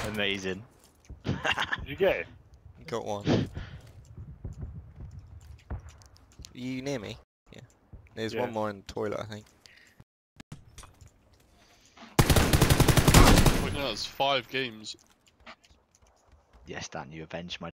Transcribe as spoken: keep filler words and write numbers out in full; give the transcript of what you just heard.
Amazing. Did you get it? Got one. Are you near me? Yeah. There's Yeah. one more in the toilet, I think. Wait, no, it's five games. Yes, Dan, you avenged my